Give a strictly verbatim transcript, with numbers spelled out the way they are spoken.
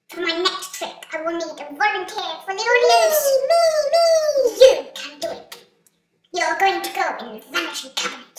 For my next trick, I will need a volunteer for the audience. Me, me, me! You can do it. You're going to go in the vanishing cabinet.